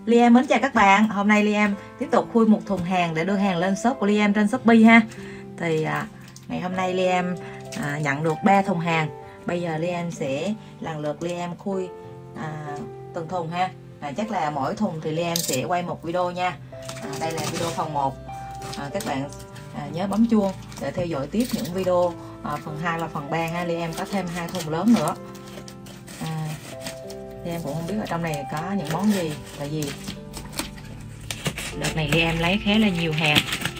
Liam mến chào các bạn. Hôm nay Liam tiếp tục khui một thùng hàng để đưa hàng lên shop của Liam trên Shopee ha. Thì ngày hôm nay Liam nhận được 3 thùng hàng. Bây giờ Liam sẽ lần lượt Liam khui từng thùng ha. Chắc là mỗi thùng thì Liam sẽ quay một video nha. Đây là video phần 1. Các bạn nhớ bấm chuông để theo dõi tiếp những video phần 2 và phần 3 ha. Liam có thêm 2 thùng lớn nữa. Liam cũng không biết ở trong này có những món gì. Tại vì đợt này Liam lấy khá là nhiều hàng.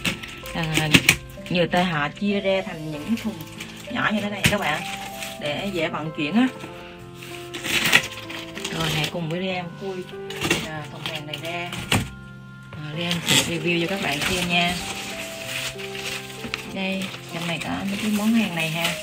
Nhiều tay họ chia ra thành những thùng nhỏ như thế này các bạn, để dễ vận chuyển á. Rồi hãy cùng với Liam khui thùng hàng này ra. Liam sẽ review cho các bạn xem nha. Đây, trong này có mấy cái món hàng này ha.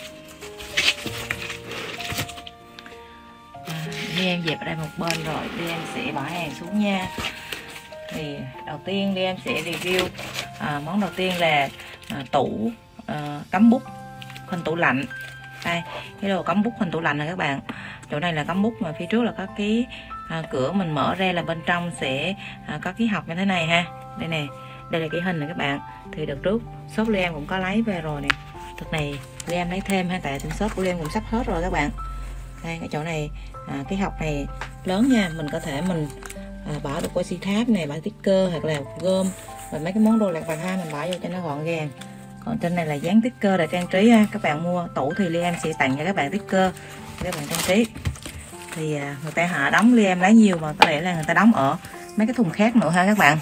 Liam dẹp ở đây một bên rồi, Liam sẽ bỏ hàng xuống nha. Thì đầu tiên Liam sẽ review món đầu tiên là tủ cắm bút hình tủ lạnh. Đây, cái đồ cắm bút hình tủ lạnh này các bạn. Chỗ này là cắm bút mà phía trước là có cái cửa mình mở ra là bên trong sẽ có cái hộc như thế này ha. Đây nè, đây là cái hình này các bạn. Thì đợt trước shop Liam cũng có lấy về rồi nè. Đợt này Liam lấy thêm ha, tại trên shop của Liam cũng sắp hết rồi các bạn. Đây, cái chỗ này cái hộc này lớn nha, mình có thể mình bỏ được quay xi tháp này, bỏ sticker hoặc là gom và mấy cái món đồ lặt vặt ha, mình bỏ vô cho nó gọn gàng. Còn trên này là dán sticker để trang trí ha. Các bạn mua tủ thì Liam sẽ tặng cho các bạn sticker để các bạn trang trí. Thì người ta họ đóng, Liam lấy nhiều mà có lẽ là người ta đóng ở mấy cái thùng khác nữa ha các bạn.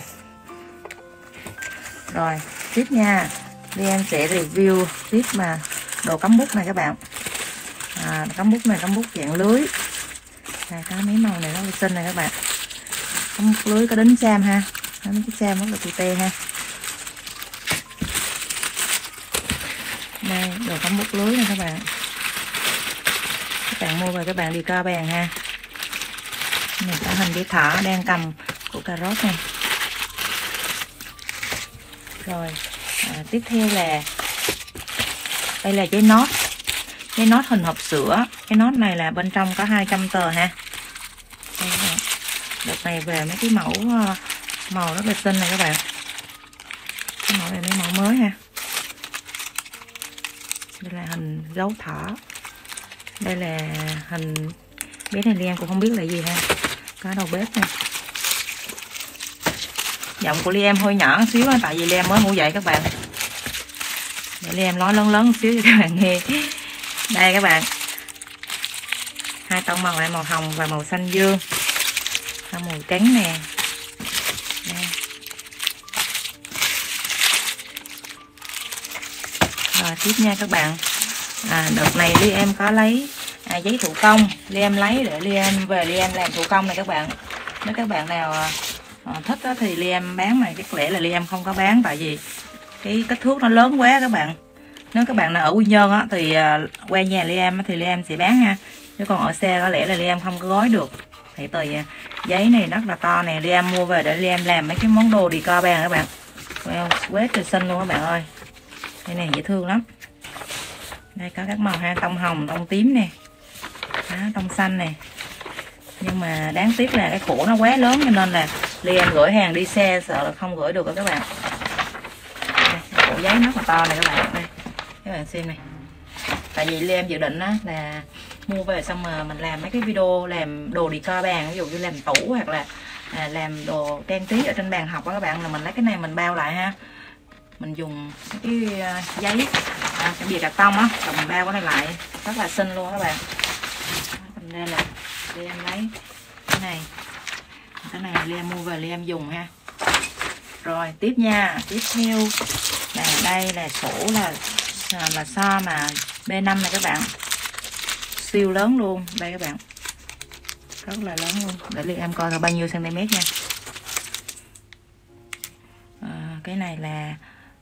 Rồi tiếp nha, Liam sẽ review tiếp mà đồ cắm bút này các bạn. Cắm bút này, cắm bút dạng lưới. Đây, có mấy màu này nó là xinh này các bạn. Cắm bút lưới có đính sam ha, có mấy cái sam rất là cute ha. Đây, đồ cắm bút lưới này các bạn. Các bạn mua về các bạn đi co bàn ha. Này có hình cái thỏ đang cầm củ cà rốt này. Rồi tiếp theo là đây là giấy nốt. Cái nốt hình hộp sữa. Cái nốt này là bên trong có 200 tờ ha. Đây, đợt này về mấy cái màu rất là xinh này các bạn. Cái mẫu này mấy mẫu mới ha. Đây là hình gấu thỏ. Đây là hình bé này Liam cũng không biết là gì ha. Có đầu bếp nè. Giọng của Liam hơi nhỏ một xíu tại vì Liam mới ngủ dậy các bạn. Để Liam nói lớn lớn một xíu cho các bạn nghe. Đây các bạn, 2 tông màu này, màu hồng và màu xanh dương, màu trắng nè. Đây. Rồi tiếp nha các bạn. Đợt này Liam có lấy giấy thủ công. Liam lấy để Liam về Liam làm thủ công này các bạn. Nếu các bạn nào thích đó thì Liam bán này, chắc lẽ là Liam không có bán tại vì cái kích thước nó lớn quá các bạn. Nếu các bạn nào ở Quy Nhơn á thì qua nhà Liam thì Liam sẽ bán ha. Nếu còn ở xe có lẽ là Liam không có gói được. Thì từ giấy này rất là to nè, Liam mua về để Liam làm mấy cái món đồ decor bàn các bạn. Wow, quá trời xinh luôn các bạn ơi. Đây này dễ thương lắm. Đây có các màu ha, tông hồng, tông tím nè. Đó, tông xanh nè. Nhưng mà đáng tiếc là cái khổ nó quá lớn cho nên là Liam gửi hàng đi xe sợ là không gửi được các bạn. Đây, cổ giấy rất là to này các bạn. Đây, các bạn xem này. Tại vì Liam dự định á là mua về xong mà mình làm mấy cái video làm đồ decor bàn, ví dụ như làm tủ hoặc là làm đồ trang trí ở trên bàn học đó các bạn, là mình lấy cái này mình bao lại ha. Mình dùng cái giấy cái bìa cạc tông á, rồi mình bao cái này lại rất là xinh luôn các bạn. Thành ra là Liam lấy cái này Liam mua về Liam dùng ha. Rồi tiếp nha, tiếp theo là đây là sổ là so mà B5 này các bạn, siêu lớn luôn đây các bạn, rất là lớn luôn. Để Liam coi là bao nhiêu cm nha. Cái này là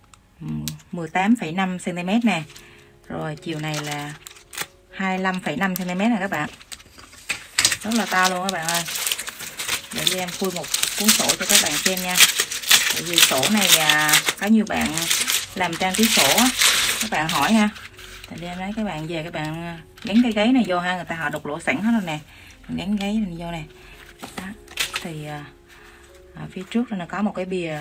18,5 cm nè. Rồi chiều này là 25,5 cm này các bạn, rất là to luôn các bạn ơi. Để Liam khui một cuốn sổ cho các bạn xem nha. Tại vì sổ này có nhiều bạn làm trang trí sổ á, các bạn hỏi ha. Thì Liam lấy các bạn về các bạn gắn cái gáy này vô ha, người ta họ đục lỗ sẵn hết rồi nè, mình gắn gáy này vô nè. Đó. Thì Phía trước là có một cái bìa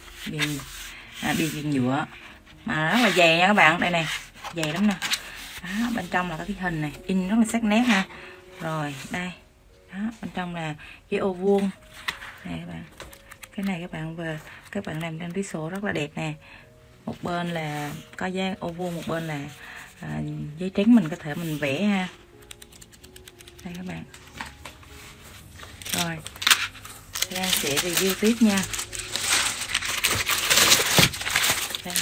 viền nhựa mà rất là dày nha các bạn. Đây này, dày lắm nè. Đó, bên trong là có cái hình này, in rất là sắc nét ha. Rồi đây, đó, bên trong là cái ô vuông này các bạn. Cái này các bạn làm trang trí sổ rất là đẹp nè. Một bên là có dáng ô vuông, một bên là giấy trắng mình có thể mình vẽ ha. Đây các bạn. Rồi Lan sẽ review tiếp nha. Đây.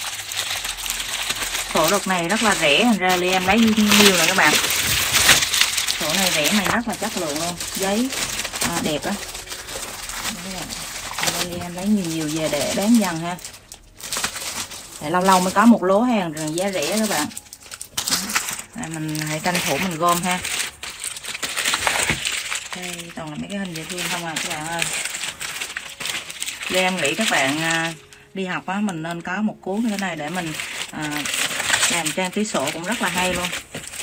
Sổ đợt này rất là rẻ, thành ra Ly em lấy nhiều rồi các bạn. Sổ này rẻ này rất là chất lượng luôn, giấy đẹp á. Ly em lấy nhiều về để bán dần ha. Để lâu lâu mới có một lố hàng rồi giá rẻ các bạn. Mình hãy tranh thủ mình gom ha. Đây toàn là mấy cái hình dễ thương không à các bạn ơi. Ly em nghĩ các bạn đi học á, mình nên có một cuốn như thế này để mình làm trang trí sổ cũng rất là hay luôn.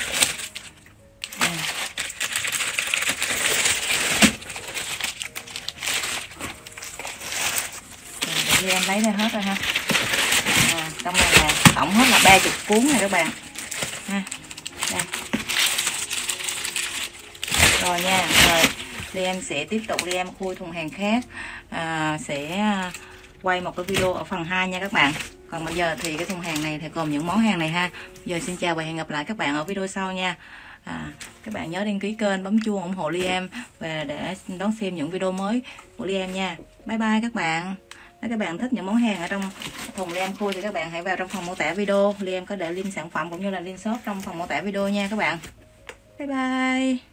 Ly em lấy đây hết rồi ha. Trong này là tổng hết là 30 cuốn này các bạn ha. Đây. Rồi nha, rồi Ly em sẽ tiếp tục Ly em khui thùng hàng khác, sẽ quay một cái video ở phần 2 nha các bạn. Còn bây giờ thì cái thùng hàng này thì gồm những món hàng này ha. Giờ xin chào và hẹn gặp lại các bạn ở video sau nha. Các bạn nhớ đăng ký kênh, bấm chuông ủng hộ Ly em và để đón xem những video mới của Ly em nha. Bye bye các bạn. Nếu các bạn thích những món hàng ở trong thùng Ly em khui thì các bạn hãy vào trong phần mô tả video. Ly em có để link sản phẩm cũng như là link shop trong phần mô tả video nha các bạn. Bye bye.